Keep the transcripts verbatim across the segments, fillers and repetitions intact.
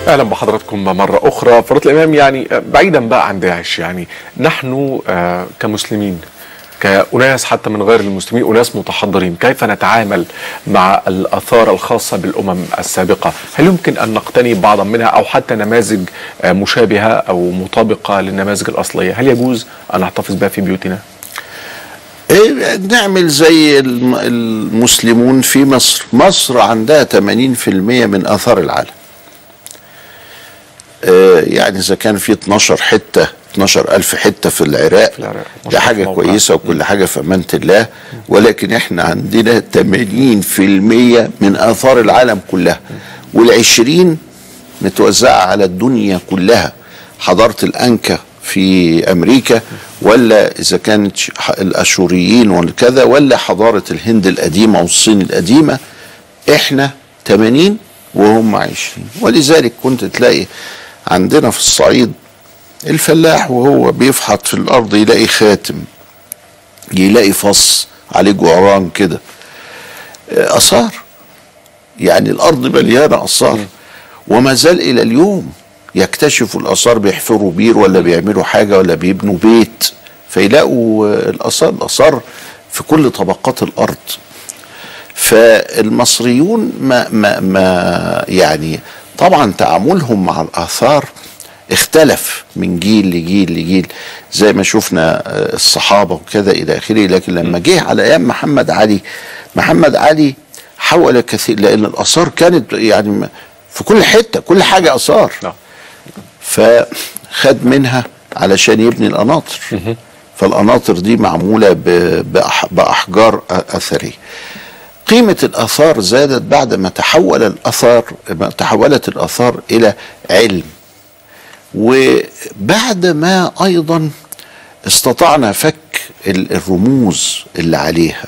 اهلا بحضراتكم مره اخرى. فضيله الامام، يعني بعيدا بقى عن داعش، يعني نحن كمسلمين، كأناس حتى من غير المسلمين، أناس متحضرين، كيف نتعامل مع الآثار الخاصة بالأمم السابقة؟ هل يمكن أن نقتني بعضا منها أو حتى نماذج مشابهة أو مطابقة للنماذج الأصلية؟ هل يجوز أن نحتفظ بها في بيوتنا؟ نعمل زي المسلمون في مصر. مصر عندها ثمانين بالمئة من آثار العالم. يعني إذا كان في اتناشر حتة اتناشر ألف حتة في العراق، ده حاجة كويسة وكل حاجة في أمانة الله، ولكن احنا عندنا ثمانين بالمئة من آثار العالم كلها، والعشرين متوزعة على الدنيا كلها. حضارة الأنكا في أمريكا، ولا إذا كانت الأشوريين وكذا، ولا حضارة الهند القديمة والصين القديمة، احنا ثمانين وهم عشرين. ولذلك كنت تلاقي عندنا في الصعيد الفلاح وهو بيفحط في الارض يلاقي خاتم، يلاقي فص عليه جعران كده، اثار. يعني الارض مليانه اثار، وما زال الى اليوم يكتشفوا الاثار، بيحفروا بير ولا بيعملوا حاجه ولا بيبنوا بيت فيلاقوا الاثار. الاثار في كل طبقات الارض. فالمصريون ما ما ما يعني طبعا تعاملهم مع الآثار اختلف من جيل لجيل لجيل، زي ما شفنا الصحابة وكذا إلى آخره. لكن لما جه على أيام محمد علي، محمد علي حول كثير، لأن الآثار كانت يعني في كل حتة، كل حاجة آثار، فخد منها علشان يبني القناطر. فالقناطر دي معمولة بأحجار أثرية. قيمة الآثار زادت بعد ما تحول الآثار تحولت الآثار إلى علم، وبعد ما أيضا استطعنا فك الرموز اللي عليها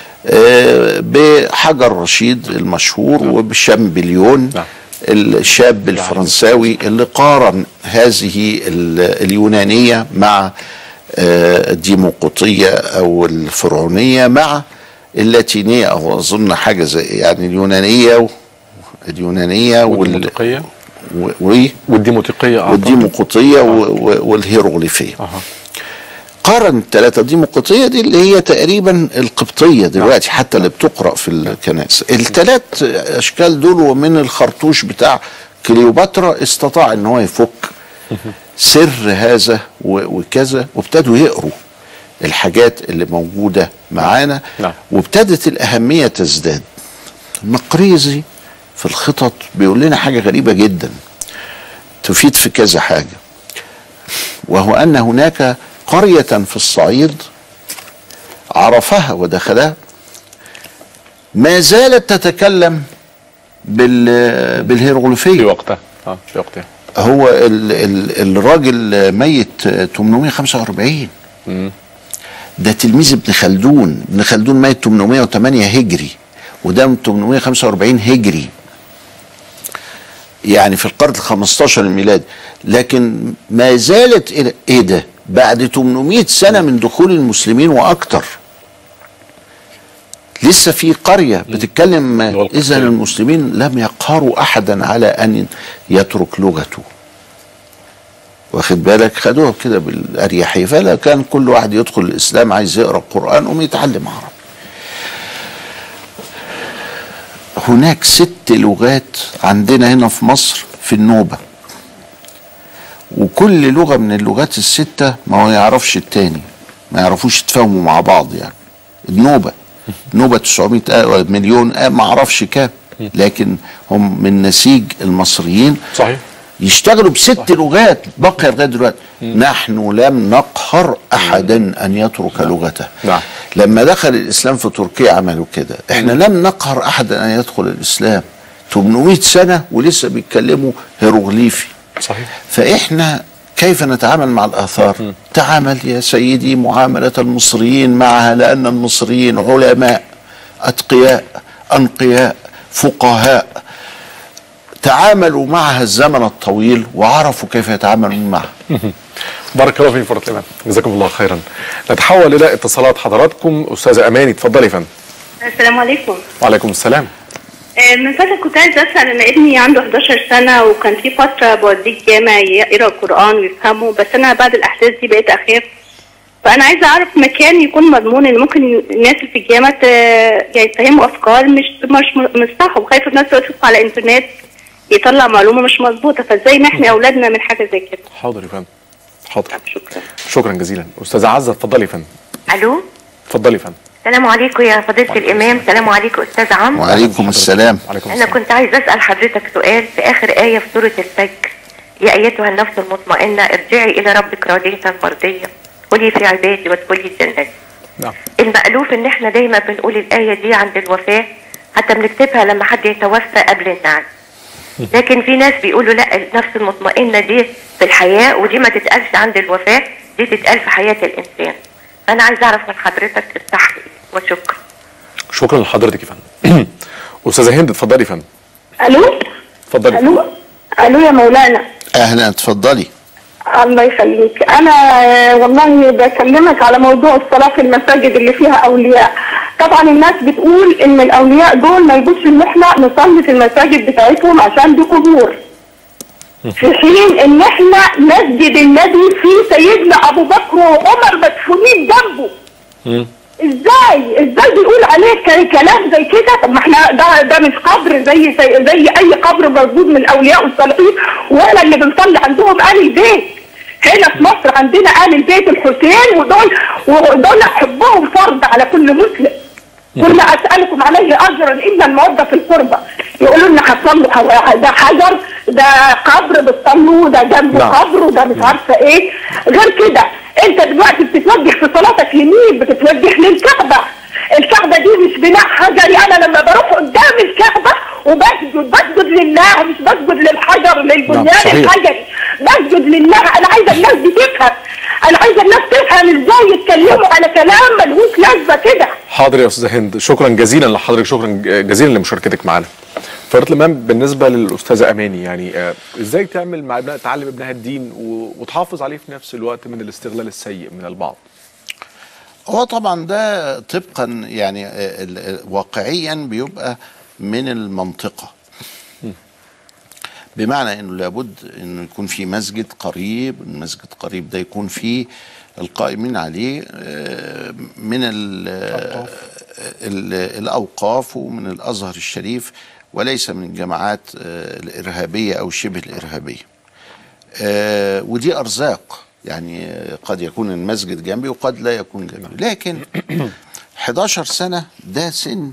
بحجر رشيد المشهور وبشامبليون الشاب الفرنساوي اللي قارن هذه اليونانية مع الديمقراطية أو الفرعونية مع اللاتينية، أو أظن حاجة زي يعني اليونانية اليونانية والديمقراطية والديمقراطية والديمقراطية والهيروغليفية. أه. قارن الثلاثة. الديمقراطية دي اللي هي تقريبا القبطية دلوقتي، حتى اللي بتقرأ في الكنائس. الثلاث أشكال دول، ومن الخرطوش بتاع كليوباترا استطاع إن هو يفك سر هذا وكذا، وابتدوا يقروا الحاجات اللي موجودة معانا. نعم. وابتدت الأهمية تزداد. المقريزي في الخطط بيقول لنا حاجة غريبة جدا تفيد في كذا حاجة، وهو أن هناك قرية في الصعيد عرفها ودخلها ما زالت تتكلم بال بالهيروغليفية في وقتها. اه في وقتها هو ال ال الراجل ميت ثمانمائة وخمسة وأربعين. امم ده تلميذ ابن خلدون. ابن خلدون ميت ثمانمائة وثمانية هجري، وده من ثمانمائة وخمسة وأربعين هجري، يعني في القرن الخامس عشر الميلادي. لكن ما زالت إلى ايه ده بعد ثمانمائة سنة من دخول المسلمين واكتر، لسه في قرية بتتكلم. اذا المسلمين لم يقهروا احدا على ان يترك لغته، واخد بالك، خدوها كده بالاريحيه. فلا كان كل واحد يدخل الاسلام عايز يقرا القران قوم يتعلم عربي. هناك ست لغات عندنا هنا في مصر في النوبه، وكل لغه من اللغات السته ما هو يعرفش التاني، ما يعرفوش يتفاهموا مع بعض. يعني النوبه النوبه تسعمائة مليون، ما اعرفش كام، لكن هم من نسيج المصريين. صحيح. يشتغلوا بست لغات باقيه لغايه دلوقتي. نحن لم نقهر احدا ان يترك لغته. نعم. لما دخل الاسلام في تركيا عملوا كده. احنا لم نقهر احدا ان يدخل الاسلام. ثمانمائة سنه ولسه بيتكلموا هيروغليفي. صحيح. فاحنا كيف نتعامل مع الاثار؟ م. تعامل يا سيدي معامله المصريين معها، لان المصريين علماء اتقياء انقياء فقهاء، تعاملوا معها الزمن الطويل وعرفوا كيف يتعاملون معها. بارك الله فيك فضيلة الإمام، جزاكم الله خيرا. نتحول إلى اتصالات حضراتكم. أستاذة أماني اتفضلي يا فندم. السلام عليكم. وعليكم السلام. من فترة كنت عايزة أسأل، أن ابني عنده حداشر سنة وكان في فترة بوديه الجامع يقرأ القرآن ويفهمه، بس أنا بعد الأحداث دي بقيت أخاف. فأنا عايزة أعرف مكان يكون مضمون إن ممكن الناس اللي في الجامع يفهموا أفكار مش مش مش صح، وخايفة الناس تدخل على الإنترنت يطلع معلومة مش مظبوطة، فإزاي نحمي أولادنا من حاجة زي كده؟ حاضر يا فندم، حاضر. شكرا شكرا جزيلا. أستاذة عزة اتفضلي يا فندم. ألو، اتفضلي يا فندم. السلام عليكم يا فضيلة الإمام. السلام عليكم أستاذ عمرو. وعليكم السلام. أنا كنت عايز أسأل حضرتك سؤال في آخر آية في سورة الفجر: يا أيتها النفس المطمئنة ارجعي إلى ربك راضية مرضية ادخلي في عبادي وادخلي جنتي. نعم. المألوف إن إحنا دايما بنقول الآية دي عند الوفاة، حتى بنكتبها لما حد يتوفى قبل النعم. لكن في ناس بيقولوا لا، النفس المطمئنة دي في الحياة، ودي ما تتقالش عند الوفاة، دي تتقال في حياة الإنسان. أنا عايز أعرف من حضرتك التحقيق وشكرا. شكرا لحضرتك يا فندم. أستاذة هند اتفضلي يا فندم. ألو. اتفضلي. ألو. ألو يا مولانا. أهلا، اتفضلي. الله يخليك. أنا والله بكلمك على موضوع الصلاة في المساجد اللي فيها أولياء. طبعا الناس بتقول إن الأولياء دول ما يجوش إن إحنا نصلي في المساجد بتاعتهم عشان دي قبور. في حين إن إحنا مسجد النبي فيه سيدنا أبو بكر وعمر مدفونين جنبه. ازاي ازاي بيقول عليه كلام زي كده؟ طب ما احنا ده ده مش قبر زي زي اي قبر موجود من الاولياء والصالحين، ولا اللي بنصلي عندهم آل البيت. هنا في مصر عندنا آل البيت الحسين، ودول ودول حبهم فرض على كل مسلم. قل اسالكم عليه اجرا الا الموده في القربى. يقولوا لنا هتصلوا ده حجر، ده قبر بتصلوا، ده جنبه قبر، وده مش عارفه ايه. غير كده انت دلوقتي بتتوجه في صلاتك يمين، بتتوجه للكعبه. الكعبه دي مش بناء حجري. انا لما بروح قدام الكعبه وبسجد بسجد لله، مش بسجد للحجر للبنيان الحجري، بسجد لله. انا عايزه الناس دي تفهم، انا عايزه الناس تفهم ازاي يتكلموا على كلام ملهوش لازمه كده. حاضر يا استاذه هند، شكرا جزيلا لحضرتك، شكرا جزيلا لمشاركتك معنا. فضيلة الإمام، بالنسبه للاستاذه اماني، يعني آه ازاي تعمل مع ابنها، تعلم ابنها الدين وتحافظ عليه في نفس الوقت من الاستغلال السيء من البعض؟ هو طبعا ده طبقا يعني واقعيا بيبقى من المنطقه، بمعنى انه لابد انه يكون في مسجد قريب، المسجد قريب ده يكون فيه القائمين عليه من الأوقاف, الأوقاف ومن الأزهر الشريف، وليس من الجماعات الإرهابية أو شبه الإرهابية. ودي أرزاق، يعني قد يكون المسجد جنبي وقد لا يكون جنبي، لكن حداشر سنة ده سن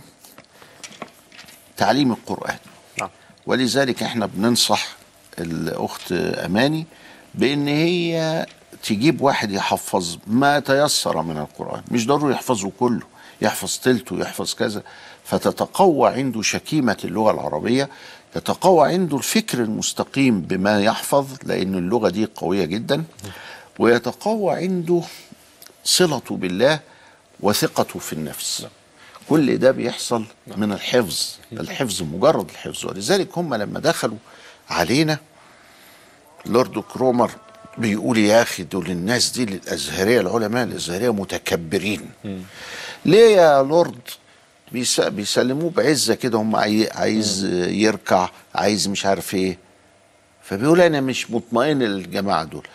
تعليم القرآن. ولذلك احنا بننصح الأخت أماني بأن هي تجيب واحد يحفظ ما تيسر من القرآن، مش ضروري يحفظه كله، يحفظ تلته، يحفظ كذا، فتتقوى عنده شكيمة اللغة العربية، يتقوى عنده الفكر المستقيم بما يحفظ، لأن اللغة دي قوية جدا، ويتقوى عنده صلته بالله وثقته في النفس. كل ده بيحصل من الحفظ، الحفظ مجرد الحفظ. ولذلك هم لما دخلوا علينا لورد كرومر بيقول يا أخي دول الناس دي الأزهرية، العلماء الأزهرية متكبرين. ليه يا لورد؟ بيسلموه بعزة كده، هم عايز يركع، عايز مش عارف ايه. فبيقول أنا مش مطمئن للجماعة دول.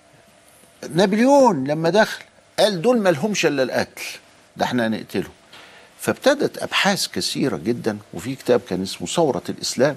نابليون لما دخل قال دول ما لهمش إلا القتل، ده احنا هنقتلهم. فابتدت أبحاث كثيرة جدا، وفي كتاب كان اسمه ثورة الإسلام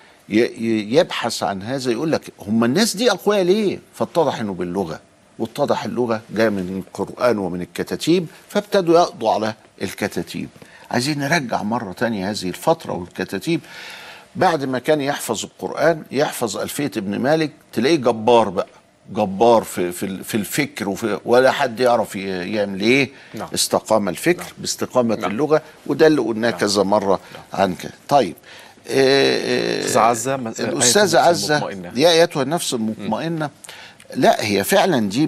يبحث عن هذا، يقول لك هم الناس دي أقوياء ليه؟ فاتضح إنه باللغة، واتضح اللغة جاية من القرآن ومن الكتاتيب، فابتدوا يقضوا على الكتاتيب. عايزين نرجع مرة تانية هذه الفترة والكتاتيب. بعد ما كان يحفظ القرآن، يحفظ ألفية ابن مالك، تلاقيه جبار بقى، جبار في في في الفكر، وفي ولا حد يعرف يعمل ايه. نعم. استقام الفكر. نعم. باستقامه. نعم. اللغه، وده اللي قلناه. نعم. كذا مره. نعم. عن كده. طيب استاذه عزه، الاستاذه عزه يا ايتها النفس المطمئنه، لا هي فعلا دي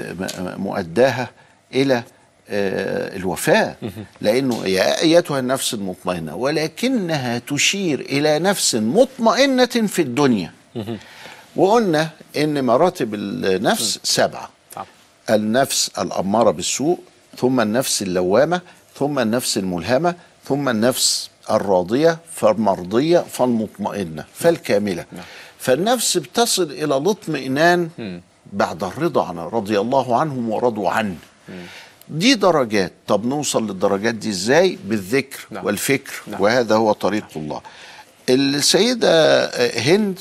مؤداها الى الوفاه، لانه يا ايتها النفس المطمئنه، ولكنها تشير الى نفس مطمئنه في الدنيا. وقلنا ان مراتب النفس سبعه: النفس الاماره بالسوء، ثم النفس اللوامه، ثم النفس الملهمه، ثم النفس الراضية فالمرضية فالمطمئنة فالكاملة. نعم. فالنفس بتصل إلى الاطمئنان بعد الرضا عن رضي الله عنهم ورضوا عنه. دي درجات. طب نوصل للدرجات دي ازاي؟ بالذكر. نعم. والفكر. نعم. وهذا هو طريق الله. السيدة هند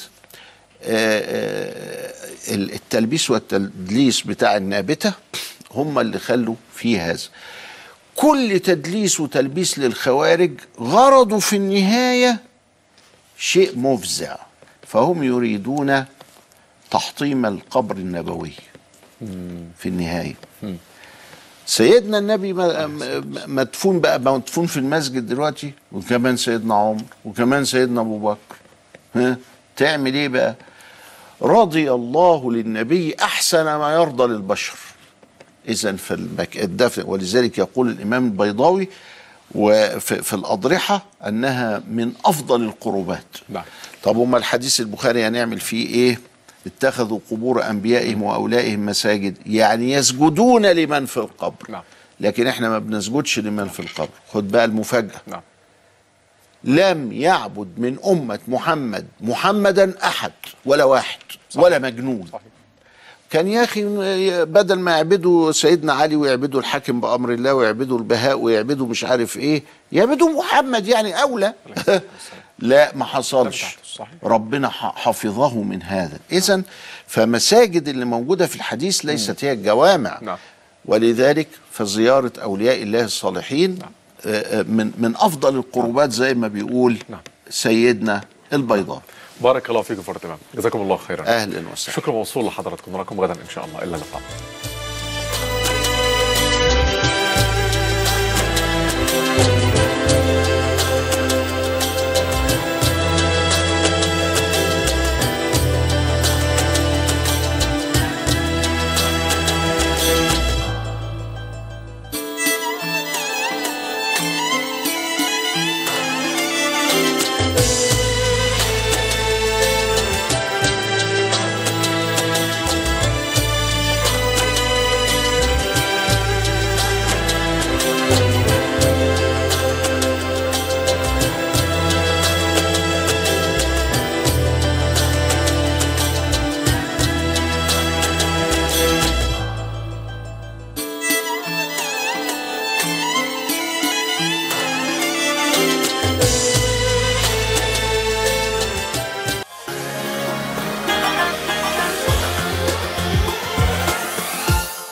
التلبيس والتدليس بتاع النابتة هم اللي خلوا فيه هذا. كل تدليس وتلبيس للخوارج غرضوا في النهاية شيء مفزع، فهم يريدون تحطيم القبر النبوي في النهاية. سيدنا النبي مدفون بقى مدفون في المسجد دلوقتي، وكمان سيدنا عمر وكمان سيدنا أبو بكر. ها تعمل ايه بقى؟ رضي الله للنبي أحسن ما يرضى للبشر. إذن في الدفن، ولذلك يقول الإمام البيضاوي وفي في الأضرحة أنها من أفضل القربات. نعم. طب وما الحديث البخاري هنعمل فيه إيه؟ اتخذوا قبور أنبيائهم وأوليائهم مساجد، يعني يسجدون لمن في القبر. نعم. لكن احنا ما بنسجدش لمن في القبر. خد بقى المفاجأة. نعم. لم يعبد من أمة محمد محمدا أحد ولا واحد. صحيح. ولا مجنون. صحيح. كان يا أخي بدل ما يعبدوا سيدنا علي ويعبدوا الحاكم بأمر الله ويعبدوا البهاء ويعبدوا مش عارف إيه، يعبدوا محمد يعني أولى. لا ما حصلش. ربنا حفظه من هذا. إذن فمساجد اللي موجودة في الحديث ليست هي الجوامع. نعم. ولذلك فزيارة أولياء الله الصالحين من من أفضل القربات زي ما بيقول سيدنا البيضاء. بارك الله فيكم فرد الإمام، جزاكم الله خيرا. أهلا وسهلا. شكرا موصول لحضراتكم، نراكم غدا إن شاء الله. إلا اللقاء.